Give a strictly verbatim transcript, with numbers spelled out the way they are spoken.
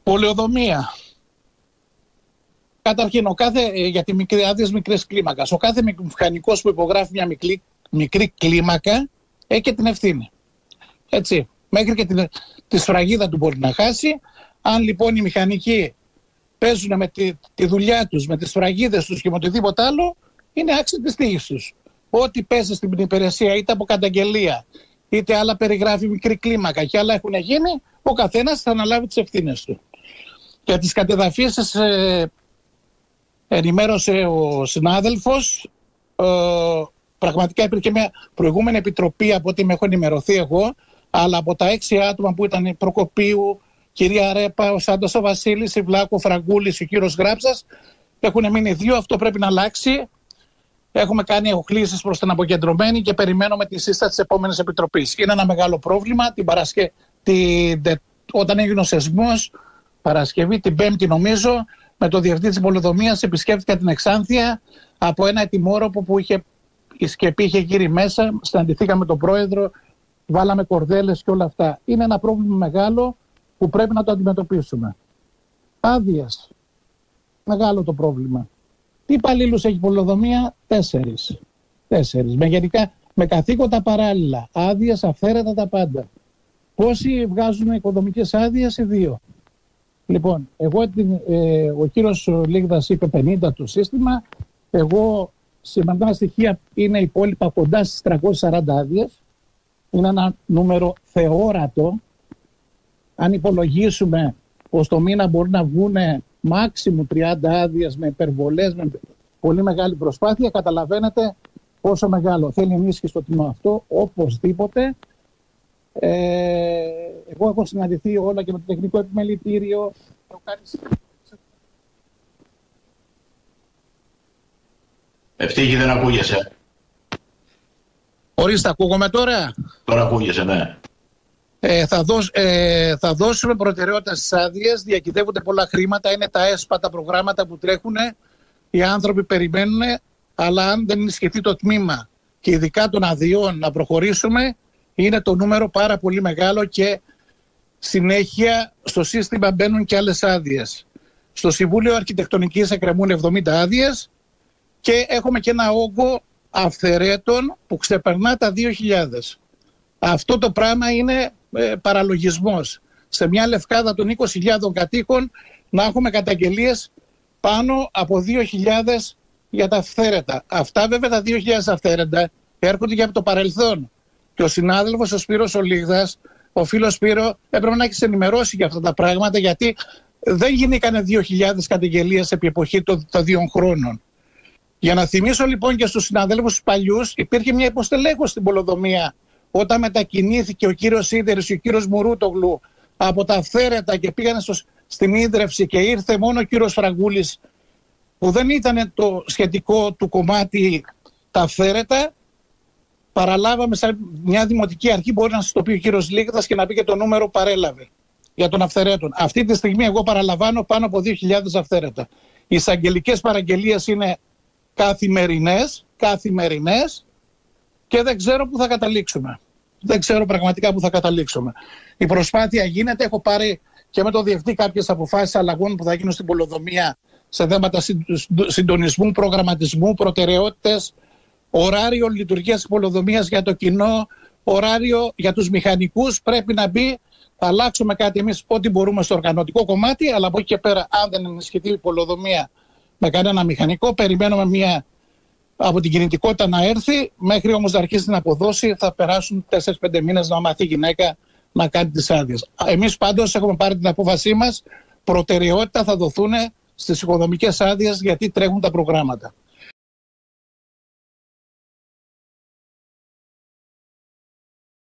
Πολεοδομία. Καταρχήν, ο κάθε, για τη μικρή άδειες μικρής κλίμακας, ο κάθε μηχανικός που υπογράφει μια μικρή, μικρή κλίμακα έχει και την ευθύνη. Έτσι, μέχρι και τη, τη σφραγίδα του μπορεί να χάσει. Αν λοιπόν οι μηχανικοί παίζουν με τη, τη δουλειά τους, με τις σφραγίδες τους και με οτιδήποτε άλλο, είναι άξιο της τύχης τους. Ό,τι παίζει στην υπηρεσία, είτε από καταγγελία, είτε άλλα περιγράφει μικρή κλίμακα και άλλα έχουν γίνει, ο καθένας θα αναλάβει τις ευθύνες του. Για τις κατεδαφίσεις ε, ενημέρωσε ο συνάδελφος. Ε, πραγματικά υπήρχε μια προηγούμενη επιτροπή από ό,τι με έχω ενημερωθεί εγώ, αλλά από τα έξι άτομα που ήταν η Προκοπίου, κυρία Ρέπα, ο Σάντος ο Βασίλης, η Βλάκο, ο Φραγκούλης, ο κύριος Γράψας, έχουν μείνει δύο, αυτό πρέπει να αλλάξει. Έχουμε κάνει οχλήσεις προς την αποκεντρωμένη και περιμένουμε τη σύσταση της επόμενης επιτροπής. Είναι ένα μεγάλο πρόβλημα. Την Παρασκε... την... Όταν έγινε ο σεισμός, Παρασκευή, την Πέμπτη νομίζω, με το διευθυντή της πολεοδομίας επισκέφθηκα την Εξάνθεια από ένα ετοιμόρροπο που είχε... η σκεπή είχε γύρει μέσα. Συναντηθήκαμε με τον πρόεδρο, βάλαμε κορδέλες και όλα αυτά. Είναι ένα πρόβλημα μεγάλο που πρέπει να το αντιμετωπίσουμε. Άδειες. Μεγάλο το πρόβλημα. Τι υπαλλήλους έχει η πολεοδομία? Τέσσερις. Τέσσερις. Με γενικά, με καθήκοντα παράλληλα. Άδειες, αυθαίρετα τα πάντα. Πόσοι βγάζουν οικοδομικές άδειες? Οι δύο. Λοιπόν, εγώ, ε, ο κύριος Λίγδας είπε πενήντα το σύστημα. Εγώ, σημαντικά στοιχεία είναι υπόλοιπα κοντά στις τριακόσιες σαράντα άδειες. Είναι ένα νούμερο θεόρατο. Αν υπολογίσουμε πως το μήνα μπορεί να βγουν μάξιμου τριάντα άδειες με υπερβολές, με πολύ μεγάλη προσπάθεια, καταλαβαίνετε πόσο μεγάλο. Θέλει ενίσχυση στο τιμό αυτό, οπωσδήποτε. Ε, εγώ έχω συναντηθεί όλα και με το τεχνικό επιμελητήριο. Ευτύχη, δεν ακούγεσαι. Ορίστε, ακούγομαι τώρα. Τώρα ακούγεσαι, ναι. Ε, θα, δώσ, ε, θα δώσουμε προτεραιότητα στις άδειες. Διακυδεύονται πολλά χρήματα. Είναι τα έσπατα προγράμματα που τρέχουν. Οι άνθρωποι περιμένουν. Αλλά αν δεν ενισχυθεί το τμήμα και ειδικά των αδειών να προχωρήσουμε, είναι το νούμερο πάρα πολύ μεγάλο και συνέχεια στο σύστημα μπαίνουν και άλλες άδειες. Στο Συμβούλιο Αρχιτεκτονικής εκκρεμούν εβδομήντα άδειες και έχουμε και ένα όγκο αυθαιρέτων που ξεπερνά τα δύο χιλιάδες. Αυτό το πράγμα είναι ε, παραλογισμός. Σε μια λευκάδα των είκοσι χιλιάδων κατοίκων να έχουμε καταγγελίες πάνω από δύο χιλιάδες για τα αυθαίρετα. Αυτά βέβαια τα δύο χιλιάδες αυθαίρετα έρχονται και από το παρελθόν. Και ο συνάδελφος ο Σπύρος ο Λίγδας, ο φίλος Σπύρο, έπρεπε να έχεις ενημερώσει για αυτά τα πράγματα, γιατί δεν γίνηκαν δύο χιλιάδες καταγγελίες επί εποχή των, των δύο χρόνων. Για να θυμίσω λοιπόν και στους συναδέλφους τους παλιούς, υπήρχε μια υποστελέχωση στην πολεοδομία όταν μετακινήθηκε ο κύριος Σίδερης και ο κύριος Μουρούτογλου από τα αυθαίρετα και πήγανε στο, στην ίδρυυση και ήρθε μόνο ο κύριος Φραγκούλης, που δεν ήταν το σχετικό του κομμάτι τα αυθαίρετα. Παραλάβαμε σαν μια δημοτική αρχή, μπορεί να σας το πει ο κύριος Λίγδας και να πει και το νούμερο παρέλαβε για τον αυθαιρέτων. Αυτή τη στιγμή εγώ παραλαμβάνω πάνω από δύο χιλιάδες αυθαίρετα. Οι εισαγγελικές παραγγελίες είναι καθημερινές, καθημερινές και δεν ξέρω πού θα καταλήξουμε. Δεν ξέρω πραγματικά πού θα καταλήξουμε. Η προσπάθεια γίνεται, έχω πάρει και με το διευθυντή κάποιες αποφάσεις αλλαγών που θα γίνουν στην πολεοδομία σε θέματα συντονισμού, προγραμματισμού, προτεραιότητες, ωράριο λειτουργίας της πολεοδομίας για το κοινό, ωράριο για τους μηχανικούς πρέπει να μπει. Θα αλλάξουμε κάτι εμείς ό,τι μπορούμε στο οργανωτικό κομμάτι, αλλά από εκεί και πέρα, αν δεν ενισχυθεί η πολεοδομία με κανένα μηχανικό, περιμένουμε μια από την κινητικότητα να έρθει. Μέχρι όμως να αρχίσει να αποδώσει, θα περάσουν τέσσερις πέντε μήνες να μάθει η γυναίκα να κάνει τις άδειες. Εμείς πάντως έχουμε πάρει την απόφασή μας. Προτεραιότητα θα δοθούν στις οικοδομικές άδειες, γιατί τρέχουν τα προγράμματα.